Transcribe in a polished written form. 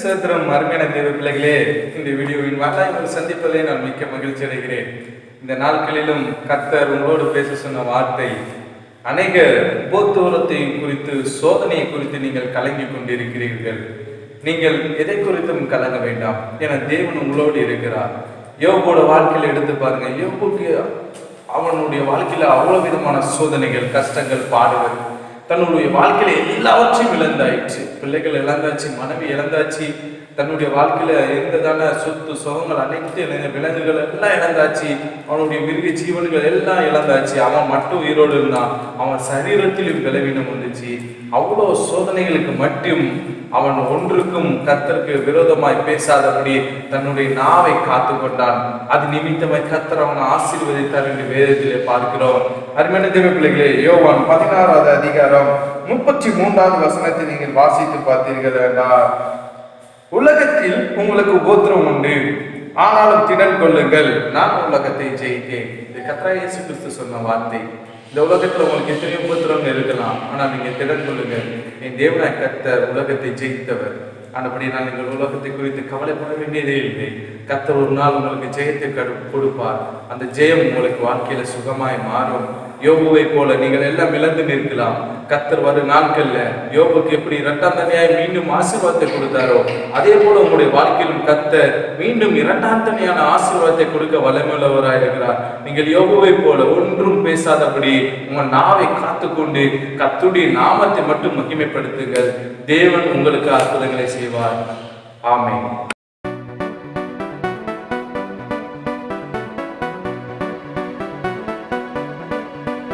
சோத்திரம் அருமையான தேவ பிள்ளைகளே, இந்த வீடியோவின் வாயிலாக சந்திப்பதை நான் மிக்க மகிழ்ச்சி அடைகிறேன். இந்த நாட்களிலும் கர்த்தர் உங்களோடு பேச சொன்ன வார்த்தை, அநேக உபோத்தோரத்தை குறித்து, சோதனையை குறித்து நீங்கள் கலங்கி கொண்டிருக்கிறீர்கள். நீங்கள் எதை குறித்தும் கலங்க வேண்டாம், என தேவன் உங்களோடு இருக்கிறார். யோபோட வாழ்க்கையில எடுத்து பாருங்க. யோபுக்கு அவனுடைய வாழ்க்கையில அவ்வளவு விதமான சோதனைகள், கஷ்டங்கள், பாடுகள், தன்னுடைய வாழ்க்கையில எல்லாவற்றையும் இழந்தாயிடுச்சு. பிள்ளைகள் இழந்தாச்சு, மனைவி இழந்தாச்சு, தன்னுடைய வாழ்க்கையில இருந்ததான சொத்து சுகங்கள் அனைத்து விலங்குகள் எல்லாம் இழந்தாச்சு, அவனுடைய மிருக ஜீவன்கள் எல்லாம் இழந்தாச்சு. அவன் மட்டும் உயிரோடு இருந்தான். அவன் சரீரத்திலும் பலவீனம் வந்துச்சு. அவ்வளோ சோதனைகளுக்கு மட்டும் அவன் ஒன்றுக்கும் கர்த்தருக்கு விரோதமாய் பேசாதபடி தன்னுடைய நாவை காத்து கொண்டான். அது நிமித்தமாய் கர்த்தர் அவனை ஆசீர்வதித்தார் என்று வேதத்திலே பார்க்கிறோம். அருமையான தேவ பிள்ளைகளே, யோவான் 16வது அதிகாரம் 33வது வசனத்தை நீங்கள் வாசித்து பார்த்தீர்கள் என்றால், உலகத்தில் உங்களுக்கு உபத்திரம் உண்டு, ஆனாலும் திடன் கொள்ளுங்கள், நான் உலகத்தை ஜெயித்தேன். இது கர்த்தராகிய இயேசு கிறிஸ்து சொன்ன வார்த்தை. இந்த உலகத்துல உங்களுக்கு எத்தனையோ உபத்திரம் இருக்கலாம், ஆனா நீங்க திடன் கொள்ளுங்கள், என் தேவனாய் கர்த்தர் உலகத்தை ஜெயித்தவர். ஆனபடினால் நீங்கள் உலகத்தை குறித்து கவலைப்பட வேண்டியதே இல்லை. கர்த்தர் ஒரு நாள் உங்களுக்கு ஜெயத்தை கொடுப்பார். அந்த ஜெயம் உங்களுக்கு வாழ்க்கையில சுகமாய் மாறும். யோபுவை போல நீங்கள் எல்லாம் இழந்து நிற்கலாம். கர்த்தர் வரும் நாட்கள்ல யோபுக்கு எப்படி இரண்டாம் தனியாய் மீண்டும் ஆசீர்வாதத்தை கொடுத்தாரோ, அதே போல உங்களுடைய வாழ்க்கையிலும் கர்த்தர் மீண்டும் இரண்டாம் தனியான ஆசீர்வாதத்தை கொடுக்க வல்லமையுள்ளவராய் இருக்கிறார். நீங்கள் யோபுவை போல ஒன்றும் பேசாதபடி உங்கள் நாவை காத்துக்கொண்டு கர்த்தருடைய நாமத்தை மட்டும் மகிமைப்படுத்துங்கள். தேவன் உங்களுக்கு அற்புதங்களை செய்வார். ஆமென்.